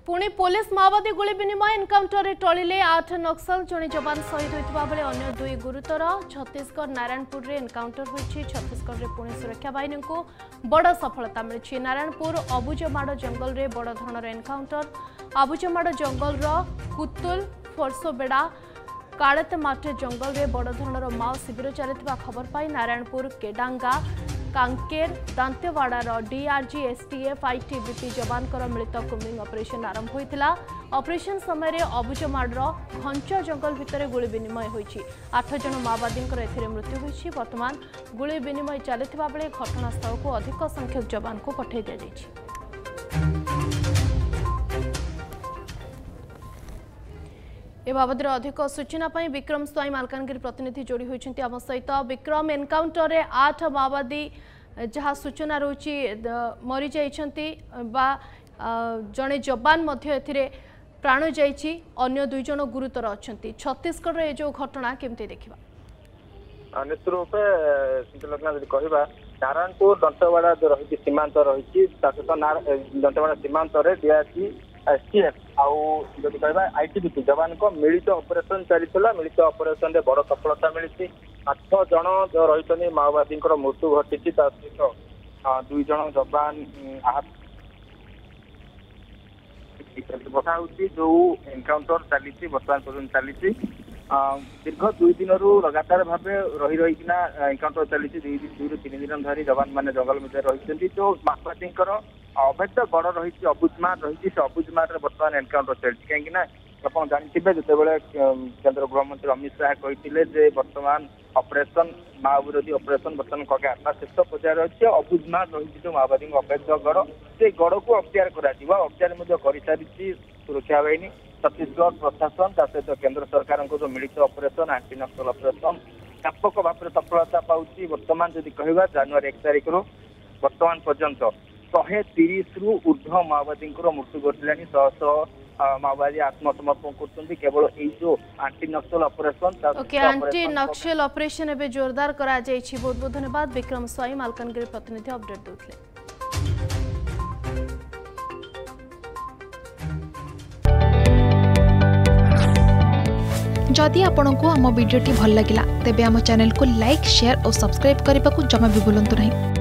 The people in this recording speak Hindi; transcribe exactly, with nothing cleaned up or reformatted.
पुणी पुलिस माओवादी गुली विनिमय एनकाउंटर टलिले आठ नक्सल जड़े जवान शहीद होता बेले अन्य दुई गुरुतर। छत्तीसगढ़ नारायणपुर में एनकाउंटर होती। छत्तीसगढ़ में पुणी सुरक्षा बाहिनी को बड़ सफलता मिली। नारायणपुर अबुजमाड़ जंगल में बड़ धरणर एनकाउंटर। अबुजमाड़ जंगल कुतुल फोर्सोबेड़ा कालेतमाटे जंगल में बड़ धरणर माओ शिविर चली खबर पाई नारायणपुर केडांगा कांकेर दांतेवाड़ार डीआरजी एसटीएफ आईटीबीपी जवान मिलित कुम्बिंग ऑपरेशन आरंभ होता। ऑपरेशन समय अबुजमाड़ घंच जंगल भितर गुली विनिमय होती। आठ जन माओवादी मृत्यु होती। वर्तमान गुली विनिमय चलता बेले घटनास्थल को अधिक संख्यक जवान को पठाई दि जाएगी। ए बाबद अधिक सूचना पाई विक्रम स्वाई मालकानगिरी प्रतिनिधि जोड़ी होती आम सहित। विक्रम एनकाउंटर रे आठ माओवादी जहाँ सूचना रोची मरी जाइछंती बा जड़े जवान मध्य एथिरे प्राण जाइछि। अन्य दुई जन गुरुतर अछंती। छत्तीसगढ़ रे जो घटना केमती देखिबा निश्चित रूपे कहवा नारायणपुर दंतवाड़ा जो रही सीमांत रही दंतवाड़ा सीमांत डीआरजी एसटीएफ आदि कहवा आईटीबीपी जवान को मिलित ऑपरेशन चलता। मिलित ऑपरेशन रे बड़ सफलता मिली। आठ जन जो रही माओवादी मृत्यु घटी सहित दुई जन जवान आहत बता जो एनकाउंटर चली बर्तमान पर्यटन चली दीर्घ दुई दिन लगातार भाव रही रही एनकाउंटर चली दुई तीन दिन धरी जवान मैंने जंगल मध्य रही जो माओवादी अवैध गड़ रही अबुजमाड़ रही से अबुजमाड़ बर्तमान एनकाउंटर चलती कहीं आप जानते जिते केंद्र गृहमंत्री अमित शाह कहते बर्तमान ऑपरेशन माओ विरोधी ऑपरेशन बर्तमान कगार शेष पर्यायर अच्छे अबुजमाड़ रही जो माओवादी अवैध गड़ से गड़ को अख्तियार अख्तियार कर सारी सुरक्षा बाहिनी छत्तीसगढ़ प्रशासन सहित केंद्र सरकार जो मिलित ऑपरेशन एंटी नक्सल ऑपरेशन व्यापक भाव में सफलता पाऊँच। बर्तमान जदि कहवा जनवरी एक तारिख रू बर्तमान पर्यंत शहे तीस रु ऊर्ध्व माओवादी मृत्यु घटलानी। शह शह माओवादी आत्मसमर्पण कर केवल जो anti Naxal operation okay anti Naxal operation एबे जोरदार करा जायछि। बहुत बहुत धन्यवाद विक्रम स्वाई मालकानगिरी प्रतिनिधि अपडेट देउथले। जदि आपंक आम भिडी भल लगा तेब आम चैनल को लाइक शेयर और सब्सक्राइब करने को जमा भी भूलु नहीं।